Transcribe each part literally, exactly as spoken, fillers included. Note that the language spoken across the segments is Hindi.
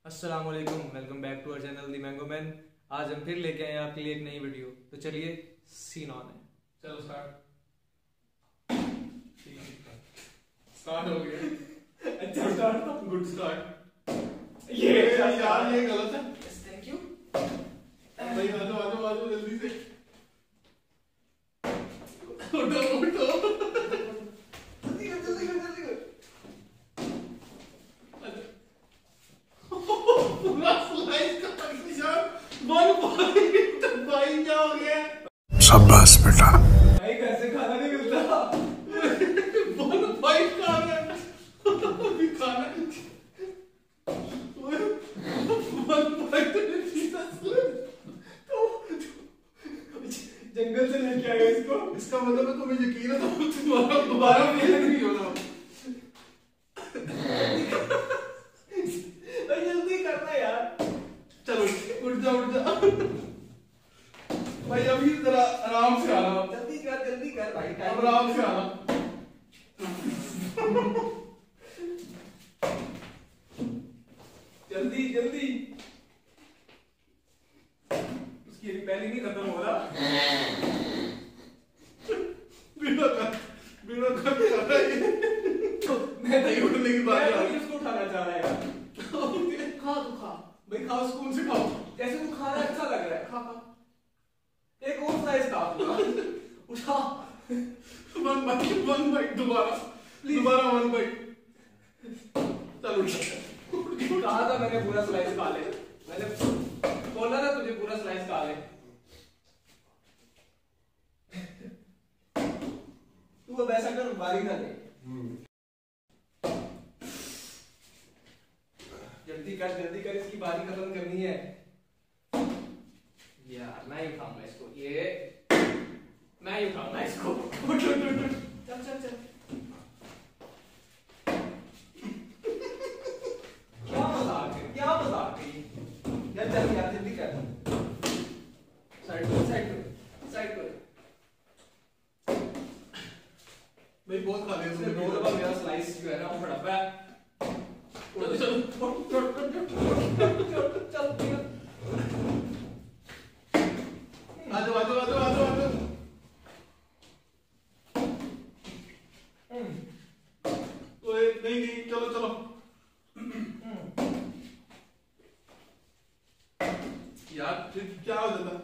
अस्सलाम वालेकुम, welcome back to our channel the mango man. आज हम फिर लेके आए हैं आपके लिए एक नई वीडियो। तो चलिए सीन ऑन है। चलो स्टार्ट। स्टार्ट हो गया। अच्छा स्टार्ट, गुड स्टार्ट। ये यार ये गलत है। थैंक यू भाई आ जाओ आ जाओ आ जाओ जल्दी से। उठो उठो जल्दी कर जल्दी कर जल्दी कर। पूरा स्लाइस का निशान वन पॉइंट। भाई क्या हो गया? शाबाश बेटा। भाई घर से खाना नहीं मिलता। वन पॉइंट का आ गया। अभी खाना वन पॉइंट जंगल से लेके आए इसको। इसका मतलब है तुम्हें यकीन है तो तुम्हारा दोबारा फेल नहीं होना। भाई जल्दी करना यार। चलो उठ जा उठ जा। भाई अभी जरा आराम से आना। जल्दी कर जल्दी कर भाई। अब आराम से आना। जल्दी जल्दी। उसकी अभी पहले नहीं खत्म हो रहा। बिना कर बिना कर के आ रहा है ये। मैं नहीं उठने की बात मैं है। तो इसको उठाना चाह रहा है यार। खा तू खा। भाई खाओ स्कूल से खाओ। जैसे तू खा रहा है अच्छा लग रहा है। खा खा। एक और स्लाइस खा तू। उठा। वन बाइट वन बाइट दोबारा दोबारा वन बाइट। चल उठ जा। कहा था मैंने पूरा स्लाइस खा ले। मैंने बोला था तुझे पूरा स्लाइस खा ले। तू अब ऐसा कर बारी ना ले। जल्दी कर जल्दी कर, इसकी बारी खत्म करनी है यार। मैं ही उठाऊंगा इसको। ये मैं ही उठाऊंगा इसको। उठ उठ उठ उठ। चल चल चल। क्या मजाक है क्या मजाक है यार। जल्दी यार जल्दी कर। साइड को साइड को साइड को। भाई बहुत खा लिया उसने तुमने। दो दफा मेरा स्लाइस जो है ना वो हड़पा है। चलो चलो चल आ जाओ आ जाओ आ जाओ आ जाओ आ जाओ। ओए नहीं नहीं चलो चलो। यार फिर क्या हो जाता?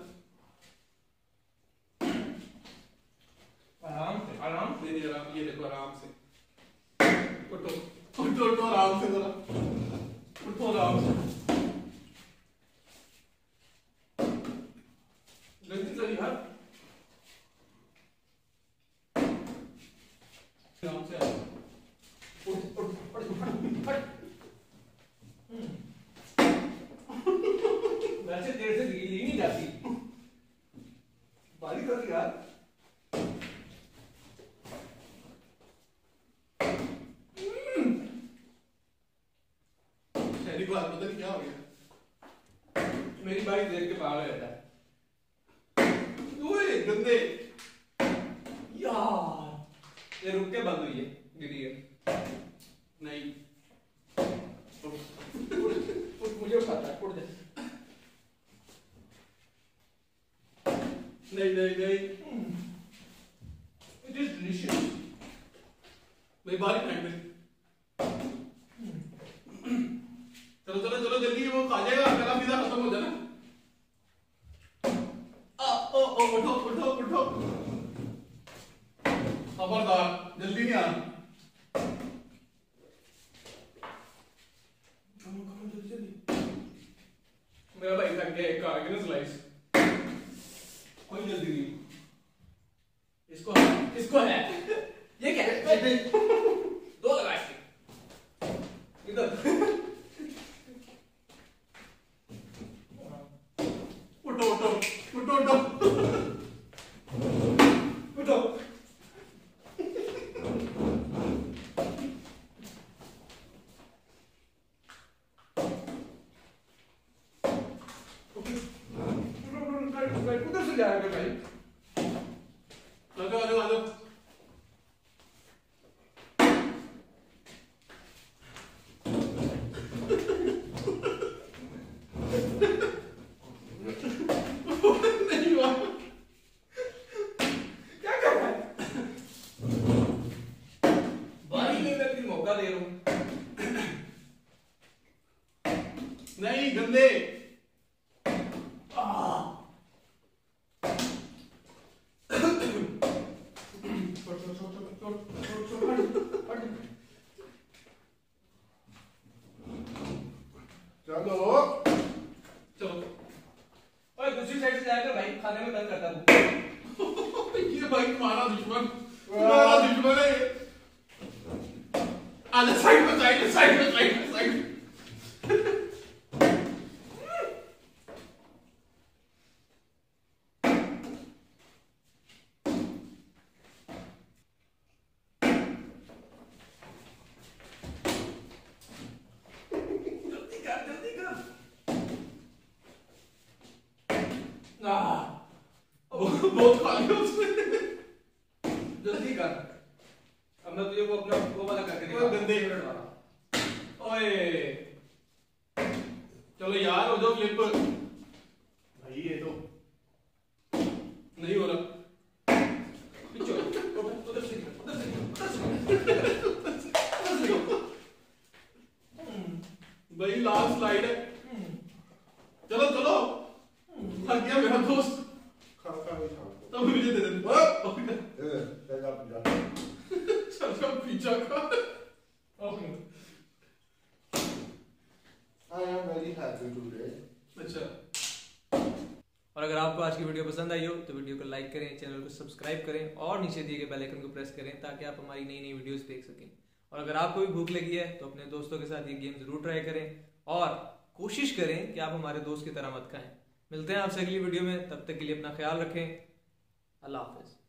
आराम से आराम से। नहीं नहीं आराम, ये देखो आराम से। उठो उठो उठो आराम से जरा। उठो आराम से। जल्दी चल यार। आराम से आओ। उठ उठ उठ उठ। वैसे देर से ली नहीं जाती। बारी कर यार। शहरी को पता नहीं क्या हो गया। मेरी बारी देख के पागल रहता है ओए गंदे। यार। ये रुक के बंद हुई है गिरी है। नहीं उठ, मुझे उठाता है। उठ जा। नहीं नहीं नहीं। It is delicious. भाई बारी फेंक दे। चलो चलो चलो जल्दी वो खा जाएगा। मेरा पिज्जा खत्म हो जाना। आ ओ ओ उठो उठो उठो। खबरदार जल्दी नहीं आना। कम कम जल्दी जल्दी। मेरा भाई थक गया। एक आ गया ना स्लाइस। कोई जल्दी नहीं। इसको है इसको है। ये क्या है? दो लगा इसके इधर। उठो उठो उठो उठो उठो। उधर से जाएगा भाई। आ जाओ आ जाओ आ जाओ। मौका दे रहा हूं। नहीं गंदे। चलो चलो और दूसरी साइड से जाकर भाई खाने में तंग करता हूँ। ये भाई तुम्हारा दुश्मन, तुम्हारा दुश्मन है। आजा साइड में, साइड में, साइड में, साइड में, साइड में। जल्दी कर जल्दी कर। बहुत खा लिया उसने। जल्दी कर। अब मैं तुझे वो अपना वो वाला करके वो गंदे फेवरेट वाला। ओए चलो यार हो जाओ फ्लिप। भाई ये तो नहीं हो रहा। पिछो उधर से उधर से उधर से उधर से। भाई लास्ट स्लाइड है। चलो चलो थक गया मेरा दोस्त। खा खा नहीं खा तब मुझे दे दे। ए चल आप जा चलो पिज्जा खा। Okay I am very happy today. अच्छा और अगर आपको आज की वीडियो पसंद आई हो तो वीडियो को लाइक करें, चैनल को सब्सक्राइब करें और नीचे दिए गए बेल आइकन को प्रेस करें ताकि आप हमारी नई नई वीडियोस देख सकें। और अगर आपको भी भूख लगी है तो अपने दोस्तों के साथ ये गेम जरूर ट्राई करें और कोशिश करें कि आप हमारे दोस्त की तरह मत खाएं। मिलते हैं आपसे अगली वीडियो में, तब तक के लिए अपना ख्याल रखें। अल्लाह हाफिज।